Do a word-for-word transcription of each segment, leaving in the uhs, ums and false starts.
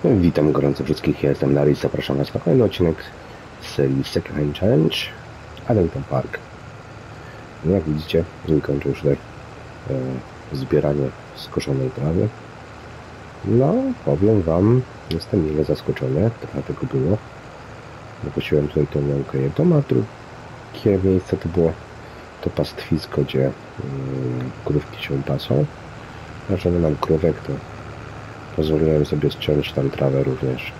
Witam gorąco wszystkich, ja jestem Larry, zapraszam Was na kolejny odcinek z serii Second Hand Challenge Arlington Park. No jak widzicie, kończę już tutaj e, zbieranie skoszonej trawy. No, powiem Wam, jestem mile zaskoczony, trochę tego było. Wypuściłem tutaj tą łąkę jedną, a drugie miejsce to było to pastwisko, gdzie y, krówki się pasą. A że nie mam krówek, to pozwoliłem sobie ściąć tam trawę również.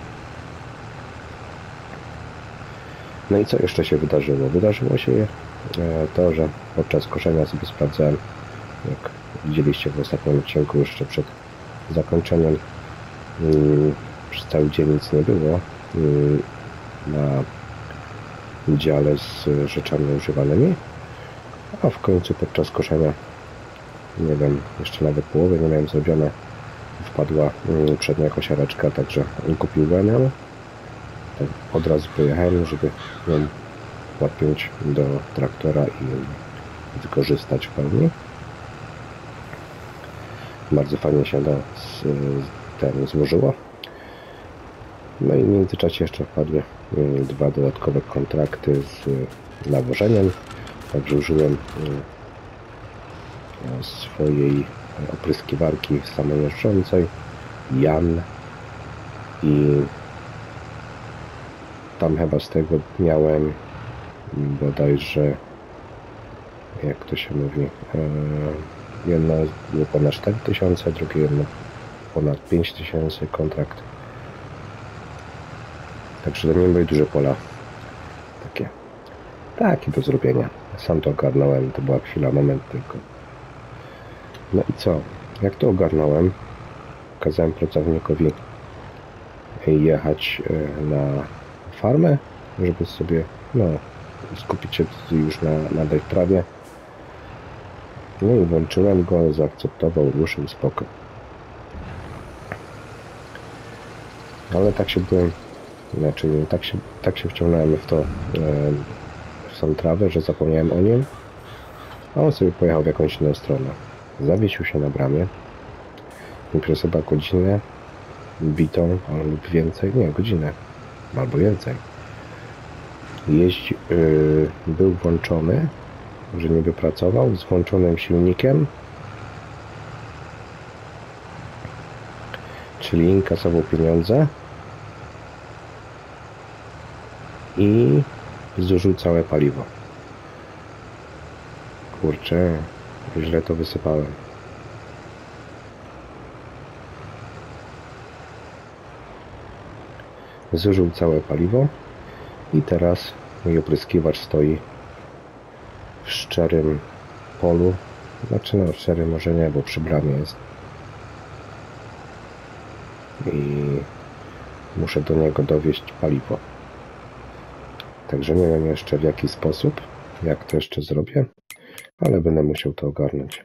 No i co jeszcze się wydarzyło? Wydarzyło się e, to, że podczas koszenia sobie sprawdzałem, jak widzieliście w ostatnim odcinku jeszcze przed zakończeniem, yy, przez cały dzień nic nie było yy, na dziale z rzeczami używanymi, a w końcu podczas koszenia, nie wiem, jeszcze nawet połowy nie miałem zrobione, wpadła przednia kosiareczka, także kupiłem ją. Tak od razu pojechałem, żeby ją podpiąć do traktora i wykorzystać w pełni. Bardzo fajnie się to z, ten złożyło. No i w międzyczasie jeszcze wpadły dwa dodatkowe kontrakty z nawożeniem. Także użyłem swojej opryskiwarki samojeżdżącej Jan i tam chyba z tego miałem bodajże, jak to się mówi, jedno było ponad cztery tysiące, drugie jedno ponad pięć tysięcy kontrakt. Także to nie były duże pola takie takie do zrobienia. Sam to ogarnąłem, to była chwila, moment tylko. No i co? Jak to ogarnąłem, kazałem pracownikowi jechać na farmę, żeby sobie no, skupić się już na, na tej trawie. No i włączyłem go, zaakceptował, ruszył, spoko. Ale tak się byłem, znaczy tak się, tak się wciągnąłem w to, e, w tą trawę, że zapomniałem o nim, a on sobie pojechał w jakąś inną stronę. Zawiesił się na bramie i przez chyba godzinę bitą, albo więcej, nie, godzinę, albo więcej. Jeździ, yy, był włączony, że niby pracował z włączonym silnikiem, czyli inkasował pieniądze i zużył całe paliwo. Kurczę, źle to wysypałem. Zużył całe paliwo i teraz mój opryskiwacz stoi w szczerym polu. Znaczy no szczery może nie, bo przy bramie jest. I muszę do niego dowieźć paliwo. Także nie wiem jeszcze w jaki sposób, jak to jeszcze zrobię, ale będę musiał to ogarnąć.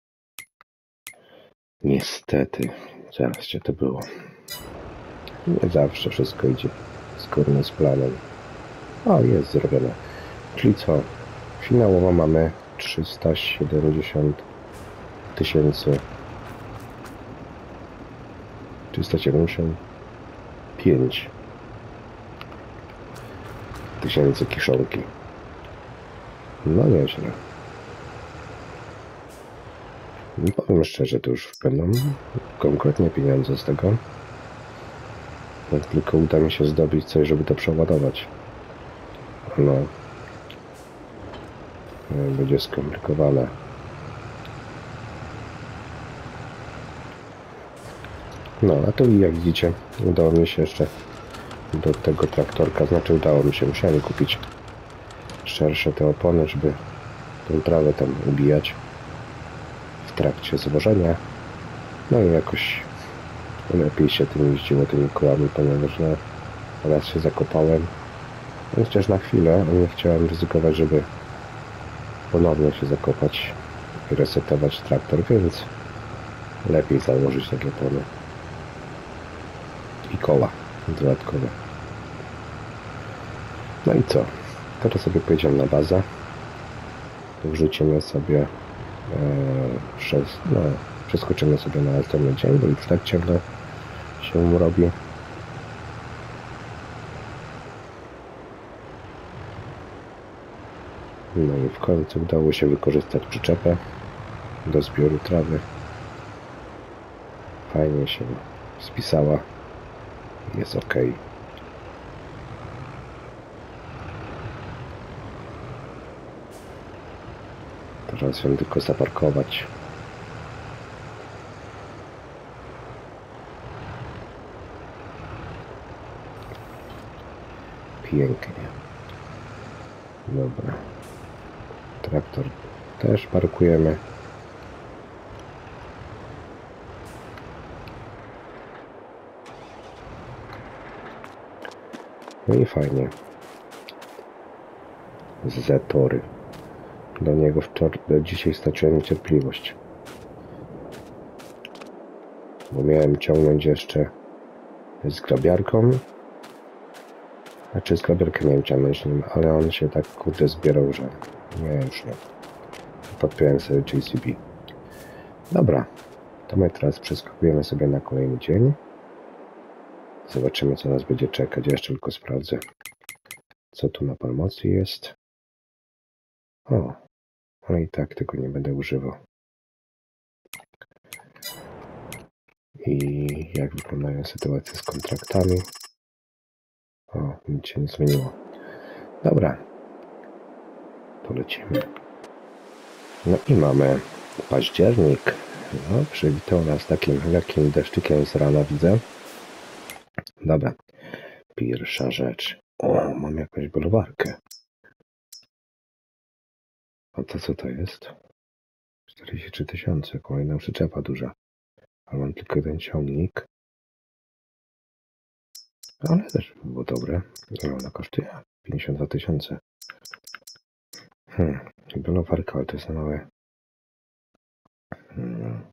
Niestety, zaraz cię to było. Nie zawsze wszystko idzie zgodnie z planem. O, jest zrobione. Czyli co? Finałowo mamy trzysta siedemdziesiąt tysięcy. trzysta siedemdziesiąt pięć tysięcy kiszonki. No nieźle. I powiem szczerze, to już będą konkretnie pieniądze z tego. Jak tylko uda mi się zdobyć coś, żeby to przeładować. No. Będzie skomplikowane. No, a tu jak widzicie, udało mi się jeszcze do tego traktorka, znaczy udało mi się, musiałem kupić szersze te opony, żeby tę trawę tam ubijać w trakcie zwożenia. No i jakoś lepiej się tym jeździło, tymi kołami, ponieważ no, raz się zakopałem, więc też na chwilę nie chciałem ryzykować, żeby ponownie się zakopać i resetować traktor, więc lepiej założyć takie opony i koła dodatkowe. No i co? Teraz sobie pojedziemy na bazę, wrzucimy sobie e, przez, no, przeskoczymy sobie na następny dzień, bo już tak ciągle się robi. No i w końcu udało się wykorzystać przyczepę do zbioru trawy. Fajnie się spisała. Jest ok. Teraz ją tylko zaparkować. Pięknie. Dobra. Traktor też parkujemy. No i fajnie. Z-tory. Do niego wczoraj, dzisiaj straciłem cierpliwość. Bo miałem ciągnąć jeszcze z grabiarką. Znaczy z grabiarką miałem ciągnąć nim, ale on się tak kurde zbierał, że nie, już nie. Podpiąłem sobie J C B. Dobra. To my teraz przeskakujemy sobie na kolejny dzień. Zobaczymy, co nas będzie czekać. Ja jeszcze tylko sprawdzę, co tu na promocji jest. O, ale i tak tego nie będę używał. I jak wyglądają sytuacje z kontraktami. O, nic się nie zmieniło. Dobra. To lecimy. No i mamy październik. No, przywitał nas takim lekkim deszczykiem z rana, widzę. Dobra. Pierwsza rzecz. O, mam jakąś bulwarkę. A to co to jest? czterdzieści trzy tysiące. Kolejna przyczepa duża. Ale mam tylko jeden ciągnik. Ale też było dobre. Ile ona kosztuje? pięćdziesiąt dwa tysiące. Hmm. Bulwarka, ale to jest na małe. Hmm.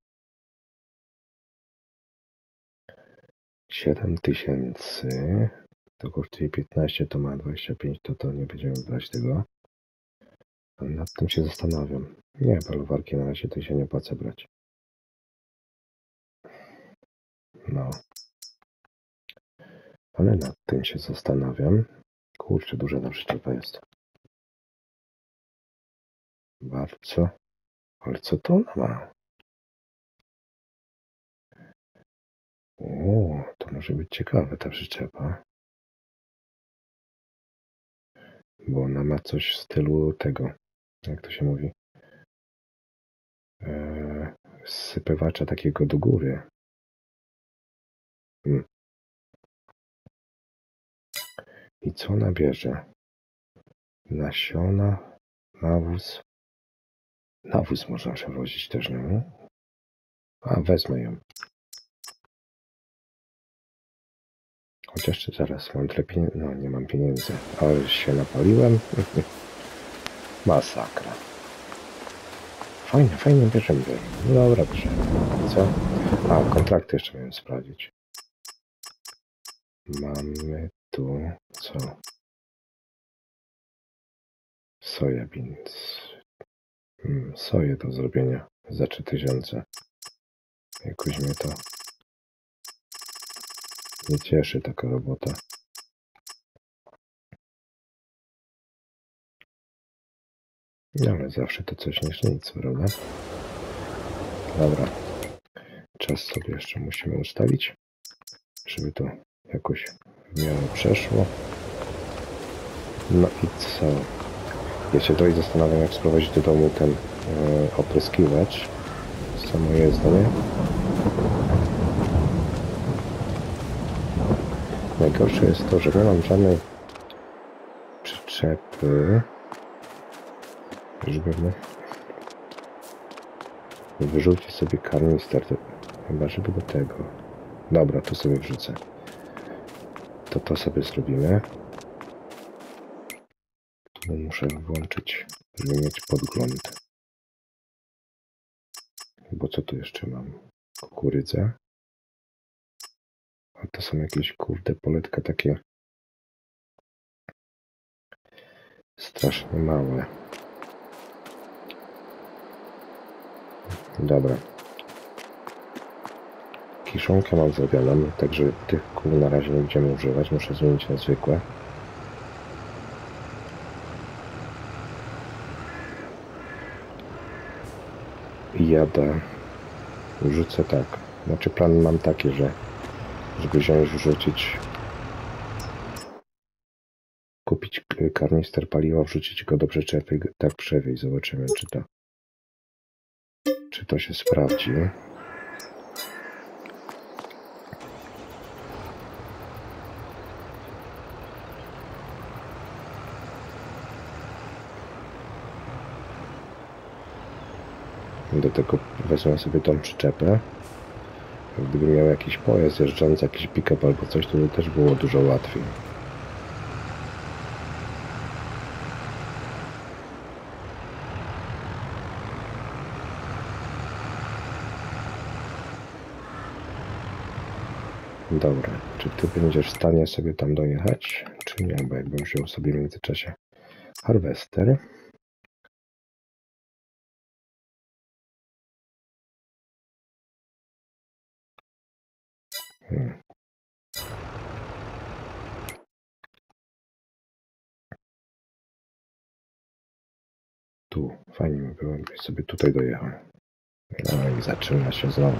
siedem tysięcy. To kosztuje piętnaście, to ma dwadzieścia pięć, to to nie będziemy brać tego. Ale nad tym się zastanawiam. Nie, bulwarki na razie to się nie opłaca brać. No. Ale nad tym się zastanawiam. Kurczę, duża ta przyczepa jest. Bardzo. Ale co to ona ma? O, to może być ciekawe ta przyczepa. Bo ona ma coś w stylu tego, jak to się mówi, eee, sypywacza takiego do góry. Hmm. I co ona bierze? Nasiona, nawóz. Nawóz można przewozić też, no. A, wezmę ją. Chociaż zaraz mam tyle pieniędzy. No, nie mam pieniędzy. Ale się napaliłem. Masakra. Fajnie, fajnie bierzemy. No dobra, bierzemy. Co? A, kontrakty jeszcze miałem sprawdzić. Mamy tu co? Soja beans. Hmm, soję do zrobienia za trzy tysiące. Jakoś mnie to nie cieszy taka robota. No ale zawsze to coś niż nic, prawda? Dobra. Czas sobie jeszcze musimy ustawić, żeby to jakoś w miarę przeszło. No i co? Ja się tutaj zastanawiam, jak sprowadzić do domu ten e, opryskiwacz. Samo jest, no nie? Najgorsze jest to, że nie mam żadnej przyczepy, żeby wyrzucić sobie karnister, chyba żeby do tego. Dobra, to sobie wrzucę. To to sobie zrobimy. Tu muszę włączyć, żeby mieć podgląd. Bo co tu jeszcze mam? Kukurydzę. A to są jakieś kurde poletka takie strasznie małe. Dobra. Kiszonkę mam zrobioną, także tych kół na razie nie będziemy używać. Muszę zmienić na zwykłe. i jadę, wrzucę tak. Znaczy plan mam taki, że żeby wziąć, wrzucić, kupić karnister paliwa, wrzucić go do przyczepy, tak przewieźć. Zobaczymy, czy to, czy to się sprawdzi. Do tego wezmę sobie tą przyczepę. Gdyby miał jakiś pojazd jeżdżący, jakiś pick-up albo coś, to by też było dużo łatwiej. Dobra, czy ty będziesz w stanie sobie tam dojechać, czy nie? Bo jakbym wziął sobie w międzyczasie harwester. Hmm. Tu, fajnie by było, gdybyś sobie tutaj dojechał. No i zaczyna się znowu.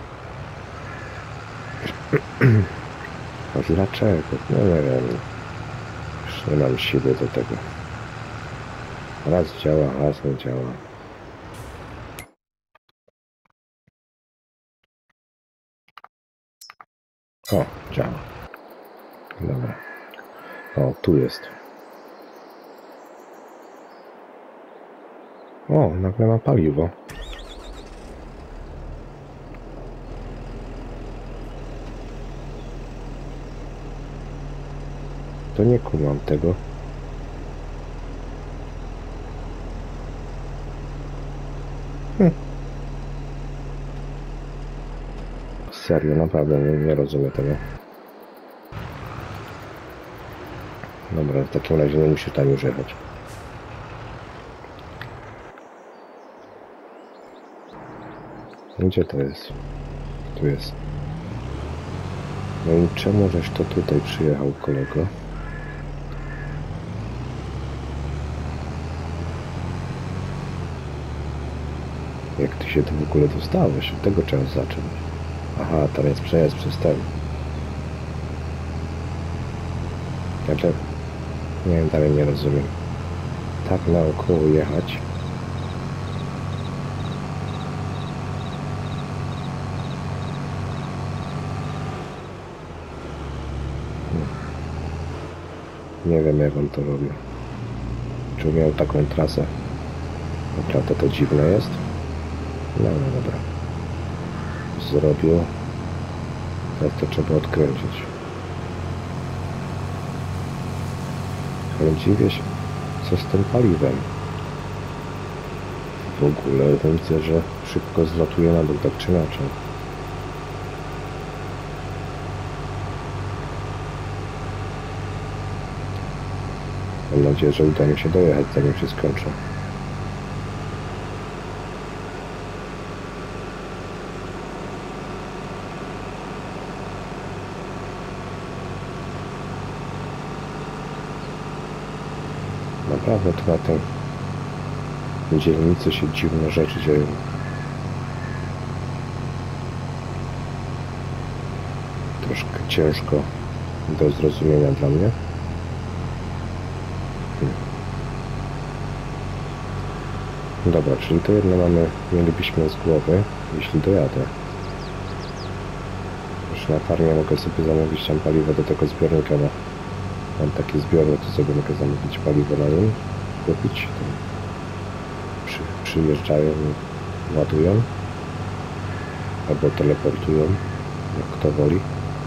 A dlaczego? No nie wiem. Już nie mam siły do tego. Raz działa, raz nie działa. O, działa. Dobra. O, tu jest. O, nagle ma paliwo. To nie kumam tego. Hm. Serio, naprawdę nie, nie rozumiem tego. Dobra, w takim razie nie musi tam już jechać. Gdzie to jest? Tu jest. No i czemu żeś to tutaj przyjechał, kolego? Jak ty się tu w ogóle dostałeś? Od tego trzeba zacząć. Aha, tam jest przejazd przez ten. Znaczy, nie wiem, dalej nie rozumiem. Tak naokoło jechać. Nie wiem, jak on to robił. Czy miał taką trasę? Naprawdę to dziwne jest. No, no dobra. Zrobił. Teraz to trzeba odkręcić. Ale dziwię się, co z tym paliwem. W ogóle widzę, że szybko zlatuje na dół, tak czy inaczej. Mam nadzieję, że uda mi się dojechać, zanim się skończy. Naprawdę to na tej dzielnicy się dziwne rzeczy dzieją. Troszkę ciężko do zrozumienia dla mnie. Hmm. Dobra, czyli to jedno mamy, mielibyśmy z głowy, jeśli dojadę. Już na farmie mogę sobie zamówić tam paliwo do tego zbiornika, bo mam taki zbiornik, to sobie mogę zamówić paliwo na nim, kupić. Przy, przyjeżdżają i ładują. Albo teleportują, jak kto woli.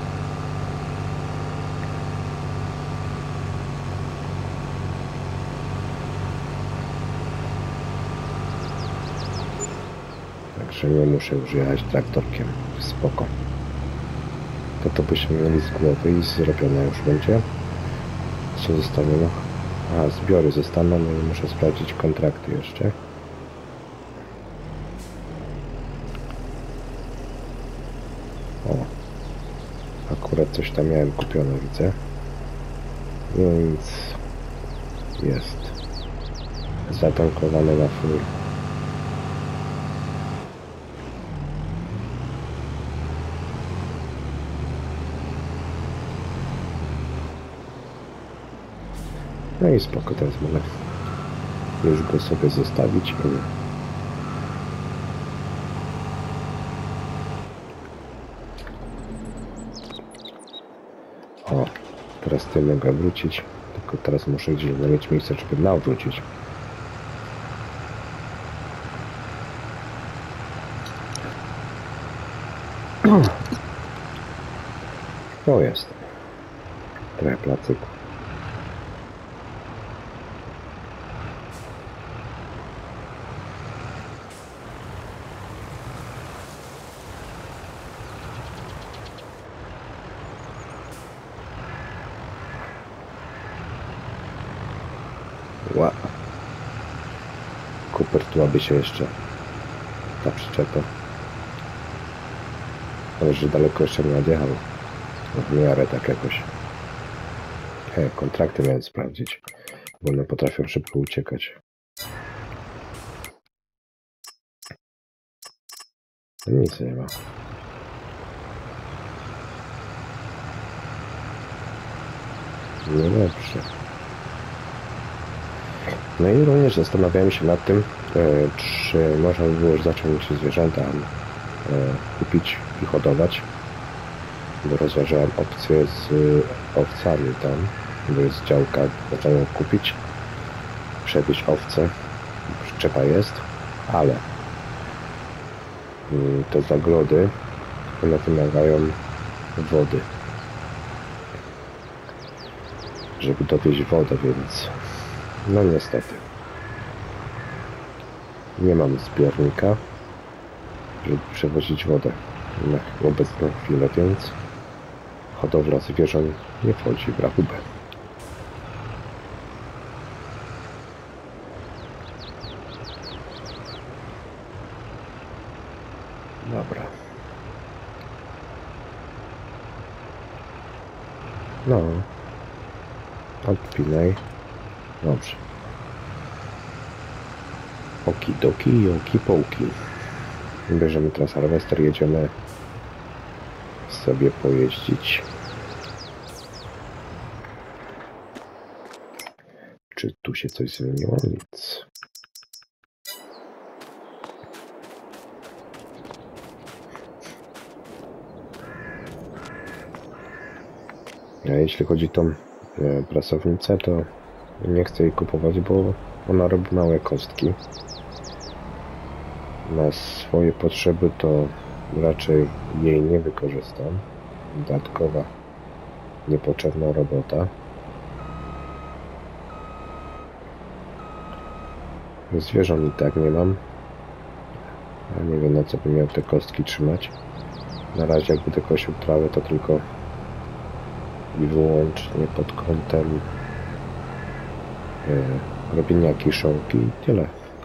Także nie muszę już jechać traktorkiem. Spoko. To to byśmy mieli z głowy i zrobione już będzie. Co zostanie? No, a, zbiory zostaną, no i muszę sprawdzić kontrakty jeszcze. O, akurat coś tam miałem kupione, widzę. Więc jest zatankowane na full. No i spoko, teraz mogę już go sobie zostawić. O, teraz ty mogę wrócić, tylko teraz muszę gdzieś mieć miejsce, żeby nawrócić. To jest. Trochę placyku. Ła. Cooper tu aby się jeszcze ta przyczepa. Ale że daleko jeszcze nie odjechał. W miarę tak jakoś. He, kontrakty miałem sprawdzić. Bo one potrafią szybko uciekać. Nic nie ma. No dobrze. No i również zastanawiałem się nad tym, e, czy można by było już zacząć zwierzęta e, kupić i hodować. Bo rozważałem opcję z owcami tam, bo jest działka, można ją kupić, przewieźć owce, przyczepa jest, ale y, te zagrody, one wymagają wody, żeby dowieźć wodę, więc no niestety nie mam zbiornika, żeby przewozić wodę na obecną chwilę, więc hodowla zwierząt nie wchodzi w rachubę. Dobra. No. Odpinaj. Dobrze. Okidoki i okipołki. Bierzemy teraz harwester, jedziemy sobie pojeździć. Czy tu się coś zmieniło? Nic. A jeśli chodzi o tą e, prasownicę, to nie chcę jej kupować, bo ona robi małe kostki. Na swoje potrzeby to raczej jej nie wykorzystam. Dodatkowa, niepotrzebna robota. Zwierząt i tak nie mam. A nie wiem, na co bym miał te kostki trzymać. Na razie jak będę kosił trawę, to tylko i wyłącznie pod kątem e, robienia kiszonki i tyle.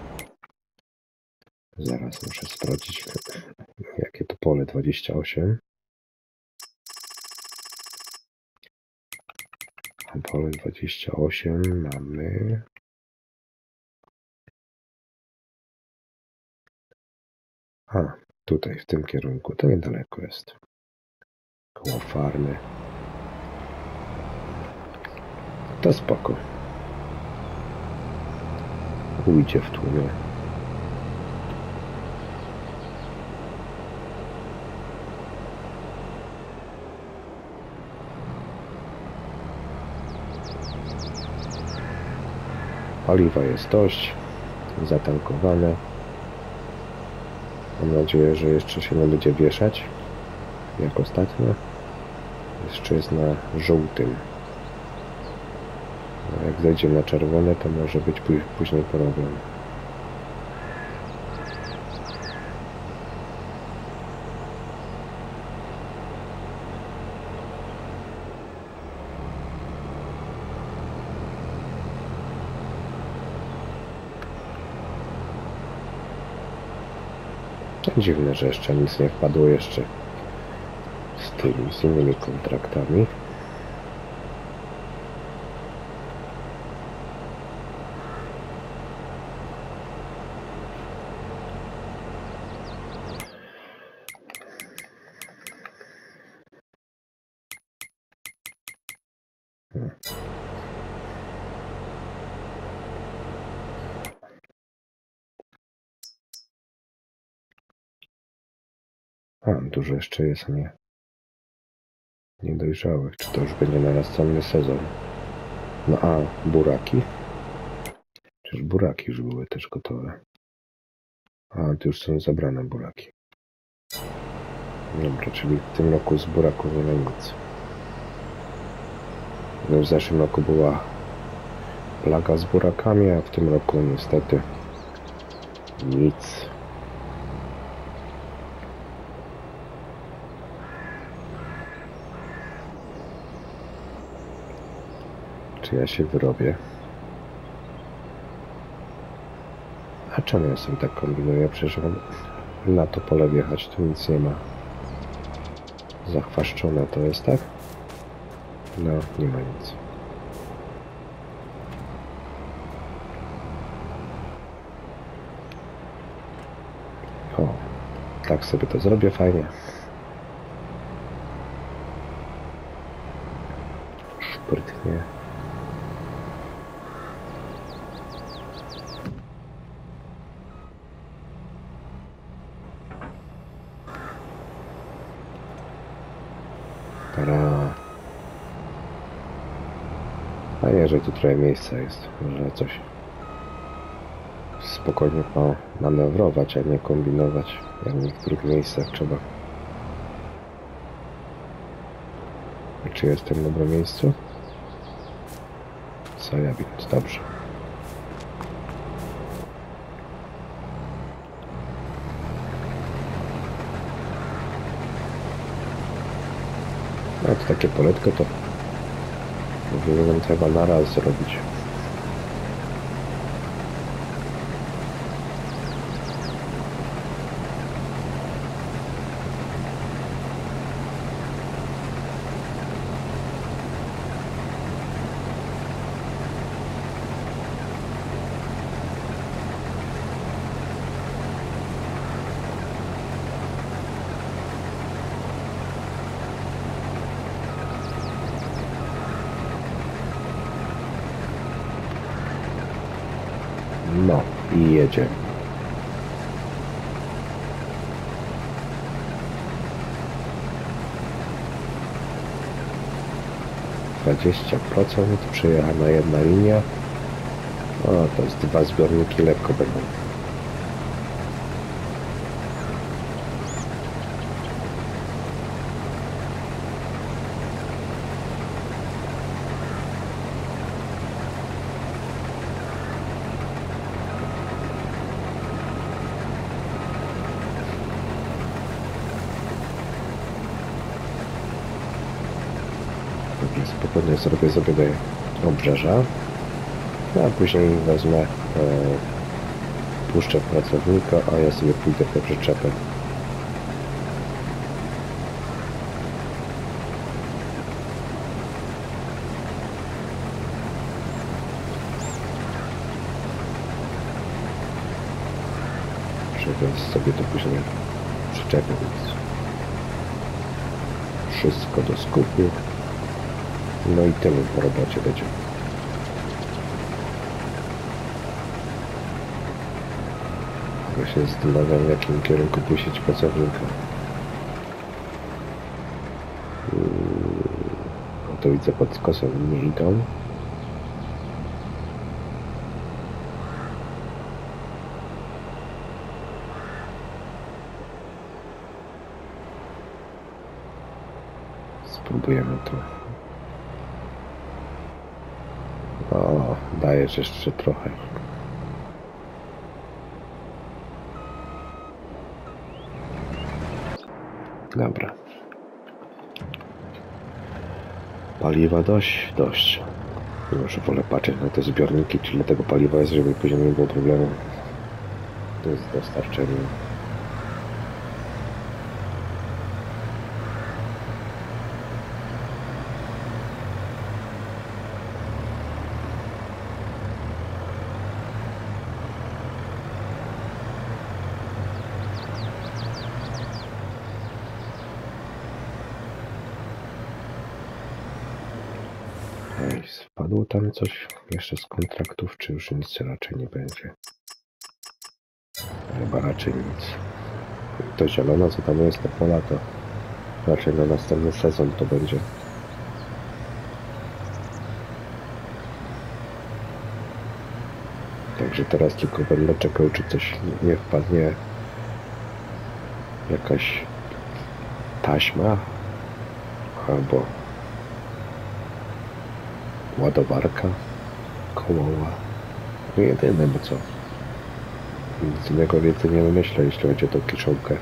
Zaraz muszę sprawdzić, jakie to pole dwadzieścia osiem. Pole dwadzieścia osiem mamy. A, tutaj, w tym kierunku. To niedaleko jest. Koło farmy. To spoko. Ujdzie w tłumie. Paliwa jest dość. Zatankowane. Mam nadzieję, że jeszcze się nie będzie wieszać. Jak ostatnio. Jeszcze jest na żółtym. Jak zejdzie na czerwone, to może być później problem. Dziwne, że jeszcze nic nie wpadło jeszcze z tymi, z innymi kontraktami. A, dużo jeszcze jest, nie? Niedojrzałych. Czy to już będzie na następny sezon? No a, buraki? Czyż buraki już były też gotowe? A, to już są zabrane buraki. Dobra, czyli w tym roku z buraków nie ma nic. No w zeszłym roku była plaga z burakami, a w tym roku niestety nic. Czy ja się wyrobię? A czemu ja sobie tak kombinuję? Przecież mam na to pole wjechać, tu nic nie ma. Zachwaszczone to jest, tak? No, nie ma nic. O, tak sobie to zrobię fajnie. Szprytnie. Tara. Fajnie, że tu trochę miejsca jest, że coś spokojnie manewrować, a nie kombinować, jak w niektórych miejscach trzeba. Czy jestem w dobrym miejscu? Co ja wiem, dobrze. No to takie poletko to powinienem chyba na raz zrobić. No i jedzie. dwadzieścia procent przejechana jedna linia. O, to jest dwa zbiorniki lekko będą. Spokojnie zrobię sobie do obrzeża, a później wezmę, e, puszczę pracownika, a ja sobie pójdę po przyczepę. Żeby sobie to później przyczepię, więc wszystko do skupu. No i tyle po robocie będzie. Ja się zastanawiam, w jakim kierunku puścić pracownika. No to widzę, pod skosem nie idą. Spróbujemy to. O, dajesz jeszcze trochę. Dobra. Paliwa dość, dość. Już wolę patrzeć na te zbiorniki, czyli tego paliwa jest, żeby później nie było problemu. To jest dostarczenie. Spadło tam coś jeszcze z kontraktów, czy już nic raczej nie będzie? Chyba raczej nic. To zielono, co tam jest, te pola, to raczej na następny sezon to będzie. Także teraz tylko będę czekał, czy coś nie wpadnie, jakaś taśma albo ładowarka kołowa. No jedyne, bo co? Nic innego więcej nie myślę, jeśli chodzi o tą kiszonkę.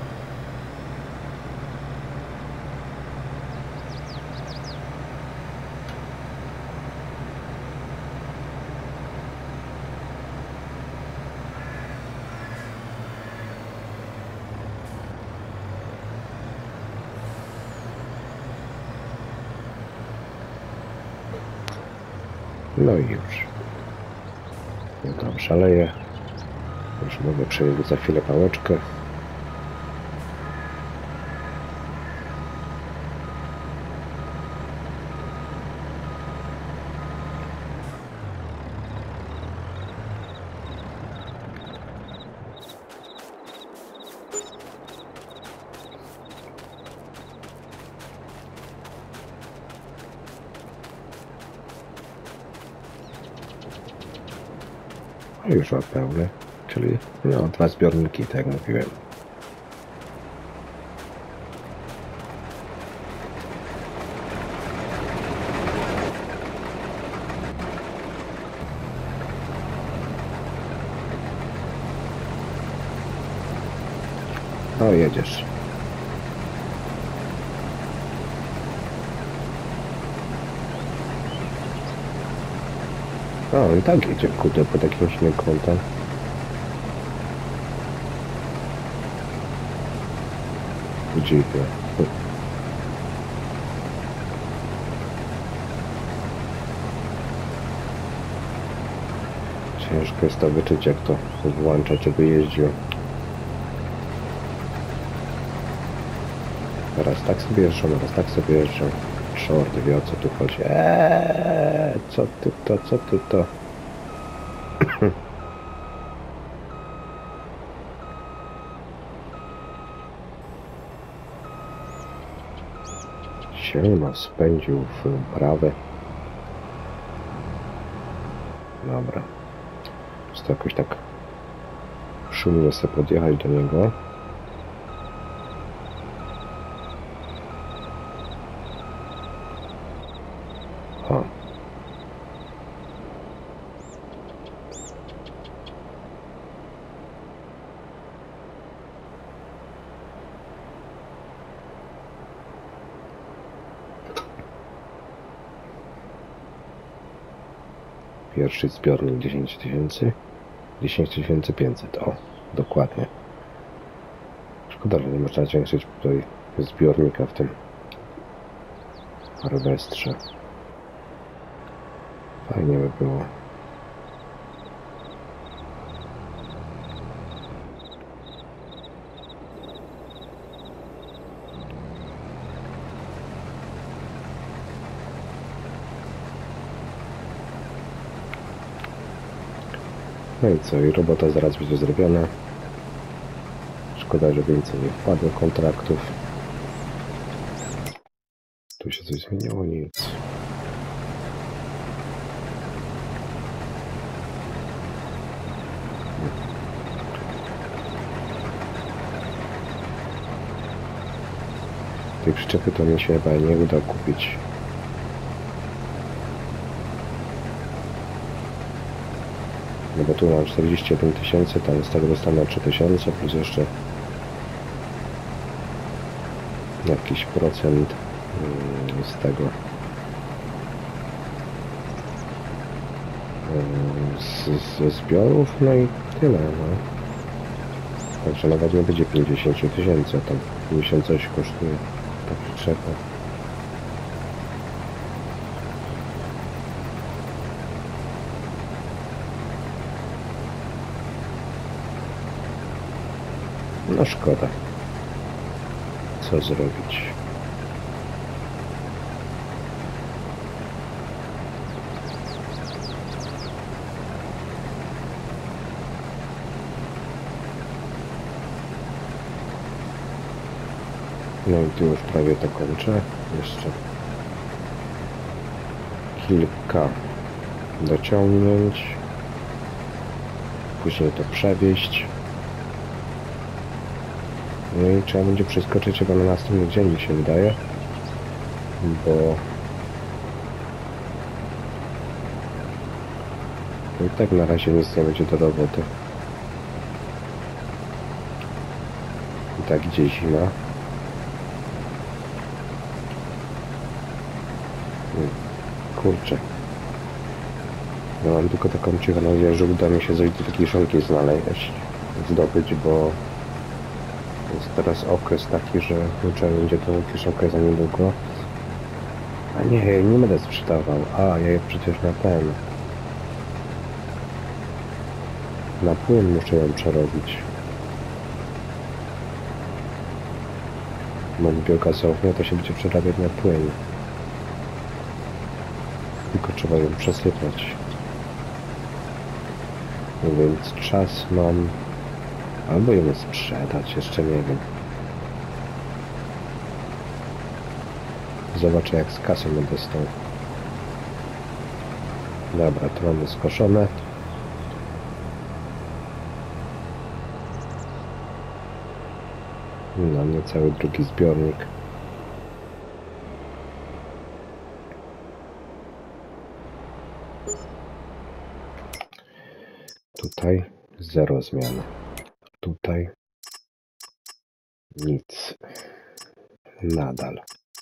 No i już. Ja tam szaleję. Już mogę przejąć za chwilę pałeczkę. Już mam pełny, czyli no, dwa zbiorniki, tak jak mówiłem. O, jedziesz. O, i tak jedzie, kurde, pod jakimś innym kątem. Dziwne. Ciężko jest to wyczuć, jak to włączać, żeby jeździł. Raz tak sobie jeżdżą, raz tak sobie jeżdżą. Short wie, o co tu chodzi. Eee, co ty to, co ty to? Siema, spędził w prawe. Dobra. Jest to jakoś tak szumnie sobie podjechać do niego. O. Pierwszy zbiornik dziesięć tysięcy. dziesięć tysięcy pięćset. O, dokładnie. Szkoda, że nie można zwiększyć tutaj zbiornika w tym harwestrze. Fajnie by było. No i co? I robota zaraz będzie zrobiona. Szkoda, że więcej nie wpadło kontraktów. Tu się coś zmieniło? Nic. Tej przyczepy to mi się chyba nie uda kupić. No bo tu mam czterdzieści jeden tysięcy, tam z tego dostanę trzy tysiące, plus jeszcze jakiś procent z tego, z, ze zbiorów, no i tyle, no. Także nawet nie będzie pięćdziesiąt tysięcy, a tam pięćdziesiąt coś kosztuje ta przyczepa. No szkoda. Co zrobić? No i tu już prawie to kończę. Jeszcze kilka dociągnięć. Później to przewieźć. No i trzeba będzie przeskoczyć chyba na następny dzień, mi się wydaje. Bo i tak na razie nic nie będzie do roboty. I tak idzie zima. Kurczę. Ja mam tylko taką cichą nadzieję, że uda mi się coś do takiej szonki znaleźć, zdobyć, bo jest teraz okres taki, że trzeba będzie tą kieszonkę za niedługo. A nie, nie będę sprzedawał. A, ja je przecież na ten... Na płyn muszę ją przerobić. Mam biogazownię, to się będzie przerabiać na płyn. Tylko trzeba ją przesypać. No więc czas mam... Albo ją sprzedać, jeszcze nie wiem. Zobaczę, jak z kasą będę stał. Dobra, to mamy skoszone. No, niecały drugi zbiornik. Tutaj zero zmian. Tutaj nic. Nadal.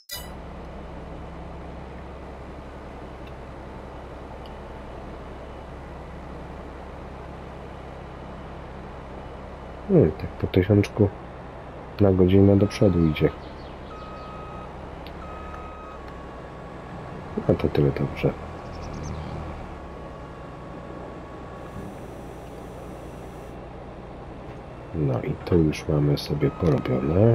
Hmm, tak po tysiączku na godzinę do przodu idzie. No to tyle dobrze. No i tu już mamy sobie porobione.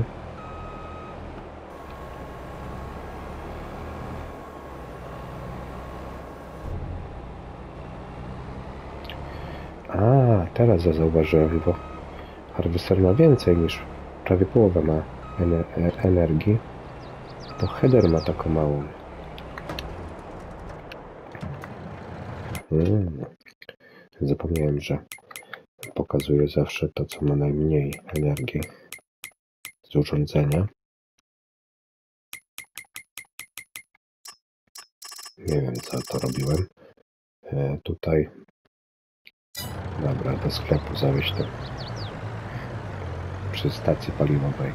A, teraz ja zauważyłem, bo harvester ma więcej niż prawie połowę ma ener energii. To header ma taką małą. Hmm. Zapomniałem, że pokazuje zawsze to, co ma najmniej energii z urządzenia. Nie wiem, co to robiłem. E, tutaj. Dobra, do sklepu zawieźć to przy stacji paliwowej.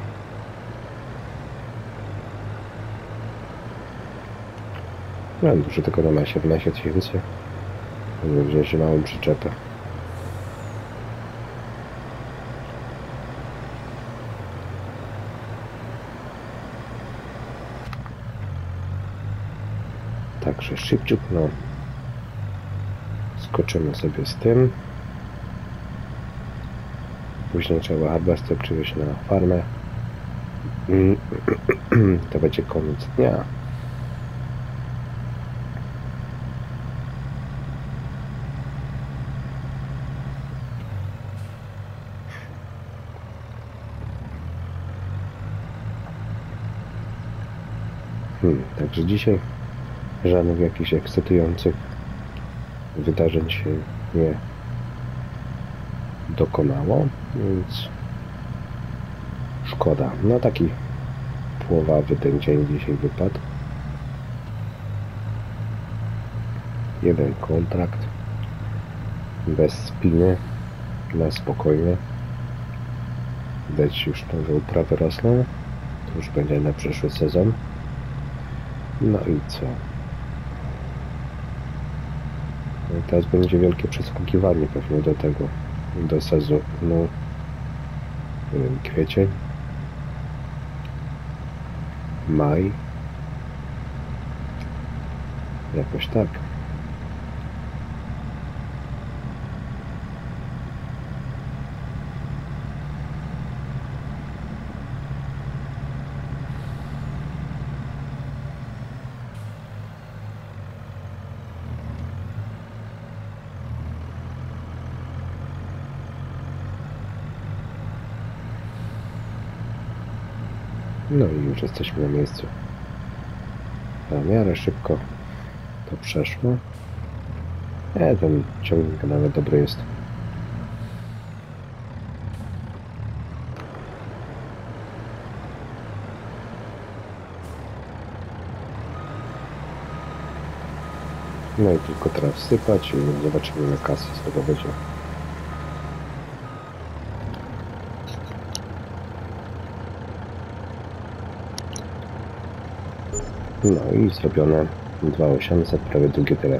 No, dużo tylko na ma siedemnaście tysięcy. Żeby wziąć małą przyczepę. Także szybciuk, no. Skoczymy sobie z tym. Później trzeba harvester przywieźć na farmę. To będzie koniec dnia. Hmm, także dzisiaj żadnych jakichś ekscytujących wydarzeń się nie dokonało, więc szkoda. No taki płowawy ten dzień dzisiaj wypadł. Jeden kontrakt bez spiny, na spokojnie. Widać już nowe uprawy rosną. To już będzie na przyszły sezon. No i co? No i teraz będzie wielkie przeskakiwanie pewnie do tego, do sezonu, no, nie wiem, kwiecień, maj, jakoś tak. No i już jesteśmy na miejscu. Na miarę szybko to przeszło. E, ten ciągnik nawet dobry jest. No i tylko teraz wsypać i zobaczymy na kasę z tego będzie. No i zrobione dwa tysiące osiemset, prawie drugie tyle.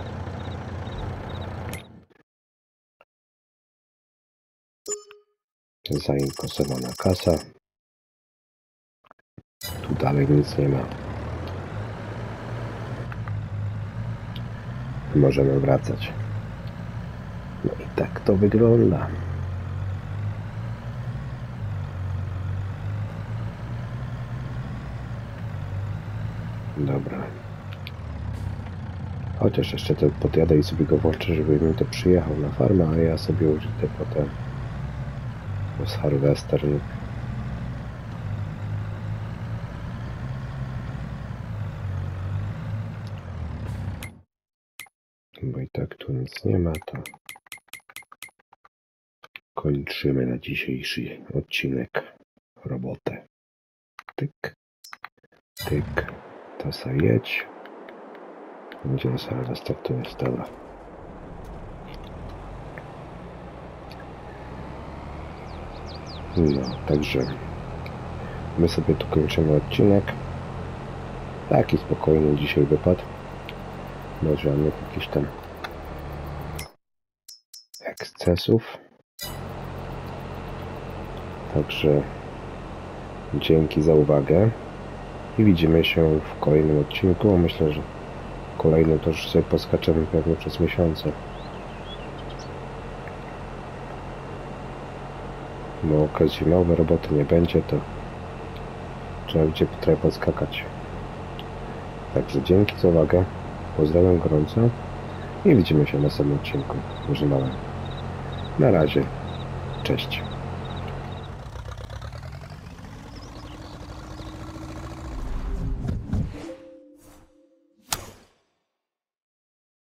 Zainkasowana kasa. Tu dalej nic nie ma. Możemy wracać. No i tak to wygląda. Dobra. Chociaż jeszcze to podjadę i sobie go włączę, żeby mi to przyjechał na farmę, a ja sobie użyję potem z harvester. Bo i tak tu nic nie ma, to kończymy na dzisiejszy odcinek robotę. Tyk, tyk, to sobie jedź. Będzie sobie wystartuje stała. No, także my sobie tu kończymy odcinek. Taki spokojny dzisiaj wypadł. Bez żadnych jakichś tam ekscesów. Także dzięki za uwagę i widzimy się w kolejnym odcinku. Myślę, że kolejny to już sobie poskaczemy pewnie przez miesiące. Bo okres zimowy, roboty nie będzie, to trzeba będzie trochę podskakać. Także dzięki za uwagę. Pozdrawiam gorąco i widzimy się na następnym odcinku. Może małe. Na razie. Cześć.